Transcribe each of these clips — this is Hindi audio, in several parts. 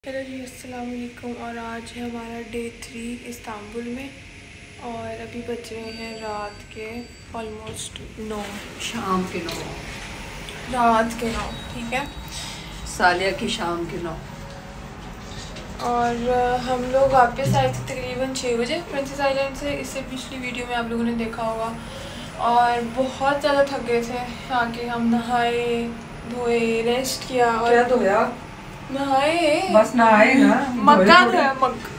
हेलो जी, अस्सलाम वालेकुम। और आज है हमारा डे 3 इस्तांबुल में और अभी बज रहे हैं रात के ऑलमोस्ट 9, शाम के 9, रात के 9, ठीक है, सालिया की शाम के 9। और हम लोग वापस आए थे तकरीबन 6 बजे प्रिंसेस आइलैंड से। इससे पिछली वीडियो में आप लोगों ने देखा होगा। और बहुत ज़्यादा थक गए थे, आके हम नहाए धोए, रेस्ट किया। और क्या धोया? नहाए, बस नहाए ना, मक्का धोया।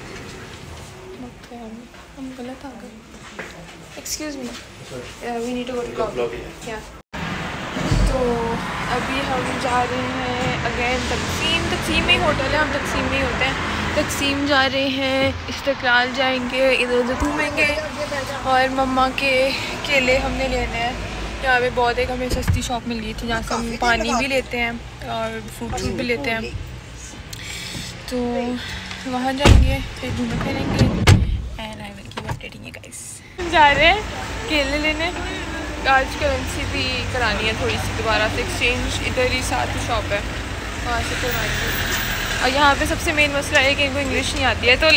हम गलत आ गए, excuse me, we need to go to club. क्या तो अभी हम जा रहे हैं अगेन तकसीम में ही होटल है, हम तकसीम में ही होते हैं। तकसीम जा रहे हैं, इस्तिकलाल जाएंगे, इधर उधर घूमेंगे। और मम्मा के केले हमने लेने हैं। यहाँ पे बहुत एक हमें सस्ती शॉप मिल गई थी जहाँ से हम पानी भी लेते हैं और फ्रूट भी लेते हैं। तो वहाँ जाएंगे, फिर घूमे फिरेंगे and I will keep updating you guys. जा रहे हैं केले लेने। आज करेंसी भी करानी है थोड़ी सी, दोबारा से एक्सचेंज। इधर ही साथ ही शॉप है, वहाँ से करवाएंगे। और यहाँ पे सबसे मेन मसला है कि इनको इंग्लिश नहीं आती है, तो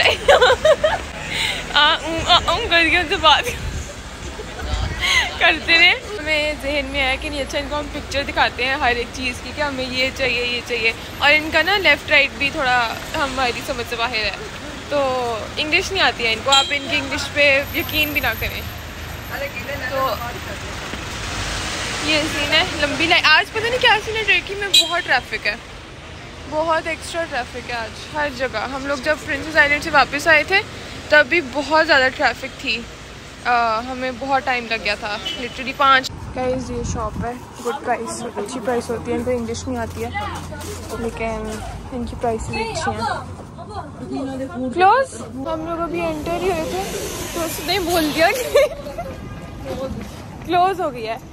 करके उनसे बात करते रहे। हमें जहन में आया कि नहीं, अच्छा इनको हम पिक्चर दिखाते हैं हर एक चीज़ की कि हमें ये चाहिए। और इनका ना लेफ़्ट राइट भी थोड़ा हमारी समझ से बाहर है, तो इंग्लिश नहीं आती है इनको। आप इनकी इंग्लिश पे यकीन भी ना करें। तो ये सीन है, लंबी लाइन। आज पता नहीं क्या सीन है, टर्की में बहुत ट्रैफिक है, बहुत एक्स्ट्रा ट्रैफिक है आज हर जगह। हम लोग जब प्रिंसेस आइलैंड से वापस आए थे तब भी बहुत ज़्यादा ट्रैफिक थी। हमें बहुत टाइम लग गया था, लिटरली 5। गाइस ये शॉप है, गुड प्राइस, अच्छी प्राइस होती है। इनको इंग्लिश नहीं आती है लेकिन इनकी प्राइसेस अच्छी हैं। क्लोज, हम लोग अभी एंटर ही हुए थे तो उसने बोल दिया कि क्लोज हो गया है।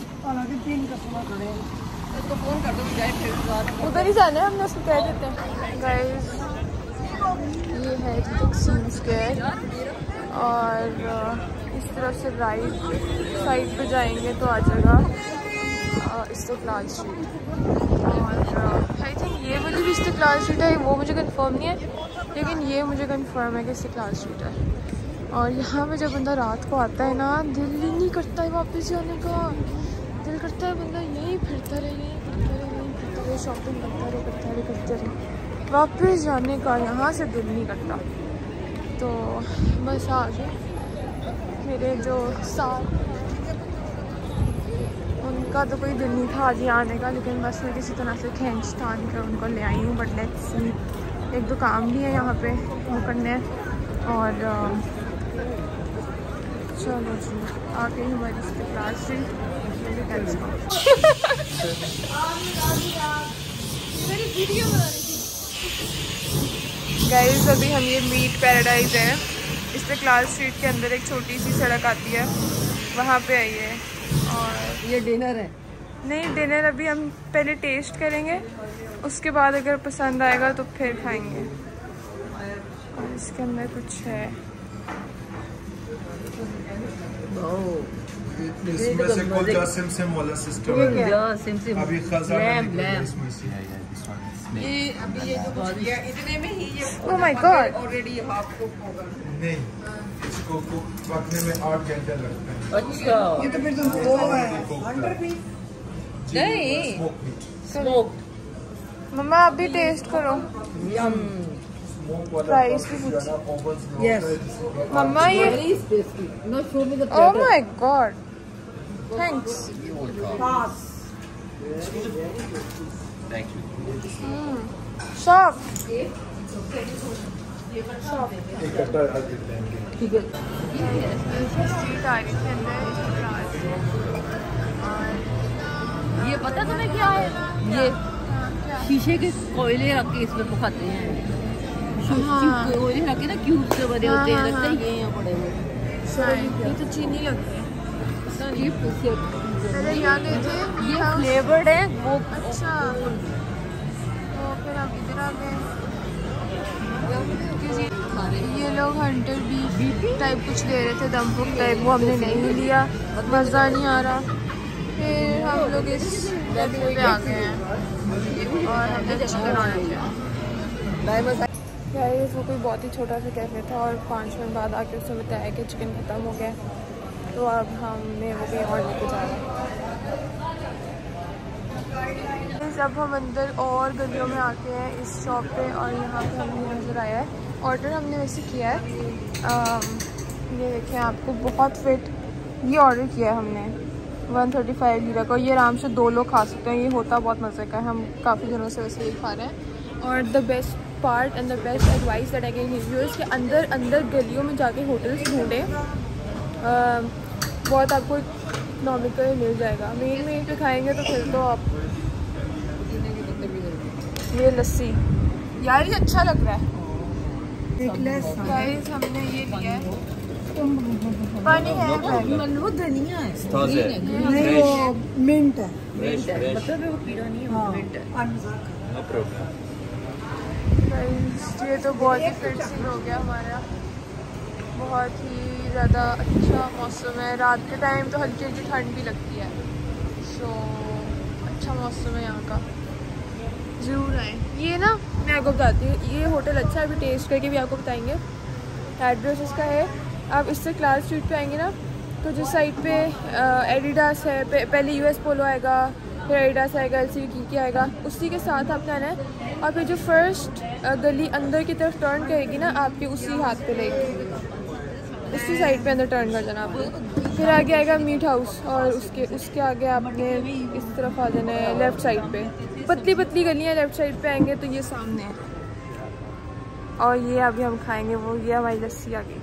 उधर ही जाना है, हमने उसको कह देते हैं। गाइस ये है तकसीम स्क्वायर और इस तरफ से राइट साइड पे जाएंगे तो आ जाएगा इस्तिकलाल स्ट्रीट। और आई थिंक ये वाली भी इस्तिकलाल स्ट्रीट है, वो मुझे कंफर्म नहीं है लेकिन ये मुझे कंफर्म है कि इस्तिकलाल स्ट्रीट है। और यहाँ पे जब बंदा रात को आता है ना, दिल ही नहीं करता है वापस जाने का। दिल करता है बंदा यहीं फिरता रहे, शॉपिंग करते रहे, वापस जाने का यहाँ से दिल नहीं करता। तो बस आ गए। मेरे जो साथ उनका तो कोई दिल नहीं था आज यहाँ आने का, लेकिन बस मैं किसी तरह से खींच तान कर उनको ले आई हूँ। बट लेट्स सी, एक दो काम भी है यहाँ पे वो करने। और चलो जी, आ गई हमारी इस्तिकलाल स्ट्रीट। गाइस अभी हम ये मीट पैराडाइज है, इस्तिकलाल स्ट्रीट के अंदर एक छोटी सी सड़क आती है, वहाँ पे आई है। और ये डिनर है? नहीं, डिनर अभी हम पहले टेस्ट करेंगे, उसके बाद अगर पसंद आएगा तो फिर खाएंगे। और इसके अंदर कुछ है, इसमें से कोई का सिमसिम वाला सिस्टम है। अभी खजाना इसमें से ये अभी ये जो है इतने में ही ये oh my God already half cook होगा। नहीं, इसको पकने में 8 घंटे लगते हैं। अच्छा, ये तो फिर तो है 100 पीस नहीं स्मोक्ड। मम्मा आप भी टेस्ट करो। यम प्राइस भी पूछ। यस मम्मा ये no show me the oh my God, thanks. Thank you. Soft, इकट्ठा आज देंगे। ठीक है। ये पता तुम्हें क्या है? ये शीशे के कोयले रख के इसमें पकाते हैं। कोयले रख के ना क्यूब से बने होते हैं, लगता है ये यहाँ पड़े हुए। ये तो चीनी लगती है। पहले यहाँ गए थे, ये फ्लेवर्ड है वो। अच्छा, तो फिर हम इधर आ गए। ये लोग हंटर बी टाइप कुछ दे रहे थे, दमपुक टाइप, वो हमने नहीं लिया, मज़ा नहीं आ रहा। फिर हम लोग इस लेवल पे आ गए हैं और हमने चिकन ऑर्डर किया। गाइस वो कोई बहुत ही छोटा सा कैफ़े था और 5 मिनट बाद आके उसने बताया कि चिकन ख़त्म हो गया, तो अब हमने वो कहीं और लेके जा रहे हैं। अब हम अंदर और गलियों में आके हैं इस शॉप पे, और यहाँ पे हमें नज़र आया है ऑर्डर हमने वैसे किया है। ये देखें आपको बहुत फिट ये ऑर्डर किया है हमने 135 लीरा का। ये आराम से 2 लोग खा सकते हैं, ये होता बहुत मज़े का है। हम काफ़ी दिनों से वैसे यही खा रहे हैं। और the best part and the best advice that I can give you is कि अंदर गलियों में जाके होटल्स ढूंढें, बहुत आपको इकनॉमिकल मिल जाएगा। मेन पे खाएंगे तो फिर तो आप ये लस्सी यार ये अच्छा लग रहा है। गाइस हमने ये लिया है, पानी है वो धनिया है, वो मिंट है, मतलब वो कीड़ा नहीं है, मिंट है। No problem. गाइस ये तो बहुत ही फिट सीन हो गया हमारा, बहुत ही ज़्यादा अच्छा मौसम है। रात के टाइम तो हल्की हल्की ठंड भी लगती है, सो अच्छा मौसम है यहाँ का, ज़रूर आए। ये ना मैं आपको बताती हूँ, ये होटल अच्छा है, अभी टेस्ट करके भी आपको बताएंगे। एड्रेस इसका है, आप इससे क्लास स्ट्रीट पे आएंगे ना तो जिस साइड पे एडिडास है, पहले यूएस पोलो आएगा, फिर एडिडास आएगा, LCD आएगा, उसी के साथ आपने आना है। और फिर जो फर्स्ट गली अंदर की तरफ टर्न करेगी ना आपके उसी हाथ पे रहेगी, उसी साइड पे अंदर टर्न कर जाना आपको। फिर आगे आएगा मीट हाउस, और उसके आगे आपने इस तरफ आ जाना है लेफ़्ट साइड पे। पतली पतली गलियाँ लेफ़्ट साइड पे आएंगे तो ये सामने है। और ये अभी हम खाएंगे वो, ये हमारी लस्सी आ गई।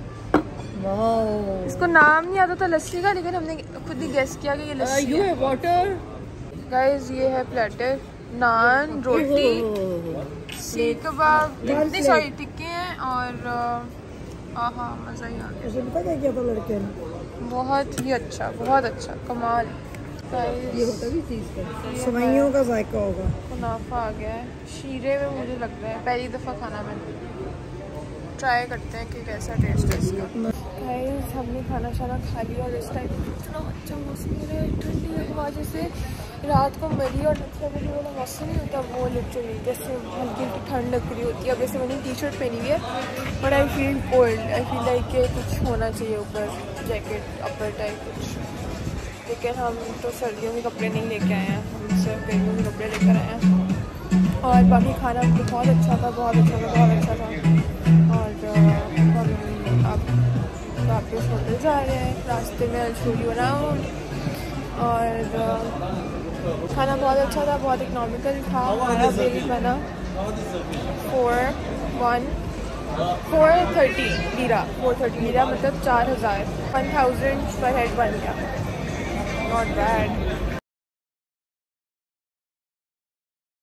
इसको नाम नहीं आता था लस्सी का, लेकिन हमने खुद ही गेस किया कि ये लस्सी है। वाटर गाइस ये है प्लेटर, नान, रोटी, सीख कबाब, इतनी सारी टिक्के हैं, और आहा मज़ा ही आ गया। उसे पता क्या किया था लड़के ने? बहुत ही अच्छा, बहुत अच्छा, कमाल। ये होता भी चीज़ का सवैयों का जायका होगा। मुनाफा आ गया है शीरे में, मुझे लग रहा है पहली दफ़ा खाना मैंने, ट्राई करते हैं कि कैसा टेस्ट है इसका। गाइस हमने खाना शाना खा लिया और इस टाइम इतना अच्छा मौसम हो रहा है, ठंडी हवा जैसे रात को मरी और नथी वाला मौसम नहीं होता, वो लिटरली जैसे हल्की हल्की ठंड लग रही होती है। अब जैसे मैंने टी-शर्ट पहनी हुई है, but I feel cold, I feel like कि कुछ होना चाहिए ऊपर, जैकेट अपर टाइप कुछ। लेकिन हम तो सर्दियों के कपड़े नहीं लेके आए हैं, हम सिर्फ गर्मियों के कपड़े लेकर आए हैं। और बाकी खाना बहुत अच्छा था, बहुत अच्छा था, बहुत अच्छा था। और हम अब वापस होटल जा रहे हैं, रास्ते में I'll show you around। और खाना बहुत अच्छा था, बहुत इकनॉमिकल था। हमारा बिल बना 430 लीरा, मतलब 4000 1000 पर हेड बन गया। Not bad.